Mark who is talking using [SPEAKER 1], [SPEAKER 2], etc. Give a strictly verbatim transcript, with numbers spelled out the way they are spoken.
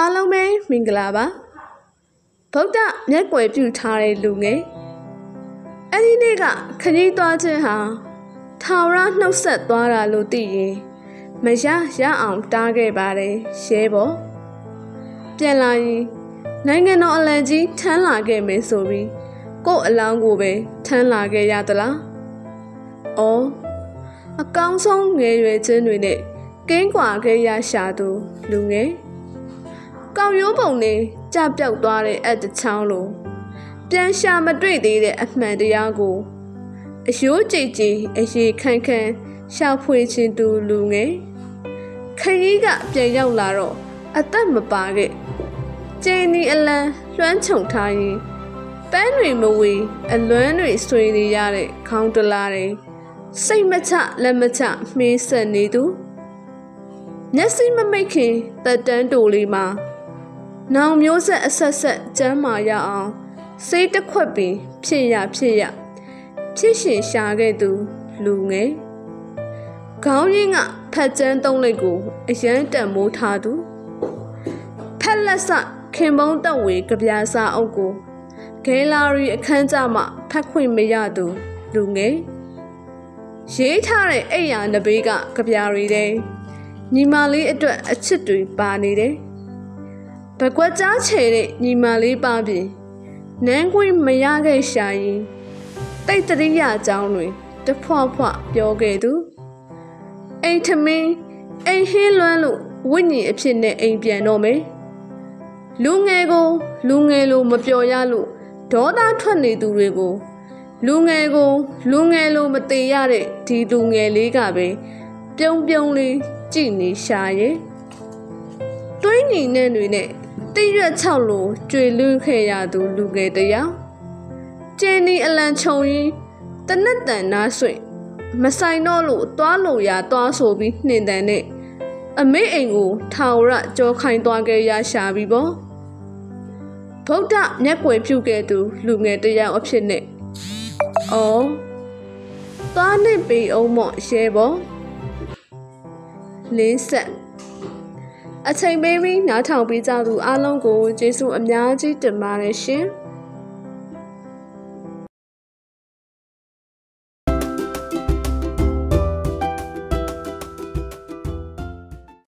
[SPEAKER 1] အားလုံးပဲမင်္ဂလာပါဗုဒ္ဓမျက်ကွယ်ပြုထားတဲ့လူငယ်အဲ့ဒီနေ့ကခရီးသွားခြင်းဟာထာဝရနှုတ်ဆက်သွားတာလို့သိရင်မရရအောင်တားခဲ့ပါတယ်ရဲဘော်ပြန်လာရင်နိုင်ငံတော်အလံကြီးထမ်းလာခဲ့မယ်ဆိုပြီးကို့အလောင်းကိုပဲထမ်းလာခဲ့ရသလားအော်အကောင်းဆုံးငယ်ရွယ်ခြင်းတွေနဲ့ကင်းကွာခဲ့ရရှာသူလူငယ်ကောက်ရိုးပုံနဲ့ကြပြောက်သွားတဲ့အတချောင်းလိုပြန်ရှာမတွေ့သေးတဲ့အမှန်တရားကိုအယိုးကြည်ကြည်အရေးခန့်ခန့်ရှာဖွေခြင်းသူလူငယ်ခရီးကပြန်ရောက်လာတော့အသက်မပါခဲ့ကျင်းဒီအလံလွှမ်းခြုံထားရင်ပန်းတွေမဝေအလွမ်းတွေဆွေနေရတဲ့ခေါင်းတလားတွေစိတ်မချလက်မချမှေးဆက်နေသူမျက်စိမမိတ်ခင်တက်တန်းတူလေးမှာနောင်မျိုးဆက်အဆက်ဆက်ကျမ်းမာရအောင်စိတ်တစ်ခွက်ပင်ဖြစ်ရဖြစ်ရဖြစ်ရှင်ရှာခဲ့သူလူငယ်ခေါင်းရင်းကဖက်ကျန်းသုံးလိုက်ကိုအရန်တန်မိုးထားသူဖက်လက်စခင်ပုံးတက်ဝေကြပြာစာအုပ်ကိုဂဲလာရီအခန်းကျမှဖက်ခွင့်မရသူလူငယ်ရေးထားတဲ့အိယာနဘေးကကြပြာရီတဲ့ညီမလေးအတွက်အချစ်တွေပါနေတယ်ဘကွက်ကြားချေတဲ့ညီမလေးပါပြင်နန်းခွင့်မရခဲ့ရှာရင်တိတ်တရိယာเจ้าတွေတဖွာဖွာပြောခဲ့သူအိမ်ထမင်းအိမ်ဟင်းလွမ်းလို့ဝိညာဉ်အဖြစ်နဲ့အိမ်ပြန်တော့မယ်လူငယ်ကိုလူငယ်လိုမပြောရလို့ဒေါသထွက်နေသူတွေကိုလူငယ်ကိုလူငယ်လိုမသေးရတဲ့ဒီလူငယ်လေးကပဲပြုံးပြုံးလေးကြည်နေရှာရဲ့တွင်းညီနဲ့တွေနဲ့တိရွက်ချောက်လိုကြွေလွန်းခဲ့ရသူလူငယ်တယောက်ကျင်းဒီအလံခြုံရင်းတနက်တန်နားဆွေမဆိုင်တော့လို့သွားလို့ရသွားဆိုပြီးနှင်တန်နဲ့အမေအိမ်ကိုထာဝရကြောခိုင်းသွားခဲ့ရရှာပြီပေါ့ဗုဒ္ဓမျက်ကွယ်ပြုခဲ့သူလူငယ်တယောက်အဖြစ်နဲ့အော်သွားနေပေအောင်မော့ရဲပေါ့လင်းဆက်အချိန်ပေးပြီးနားထောင်ပေးကြသူအားလုံးကိုကျေးဇူးအများကြီးတင်ပါတယ်ရှင်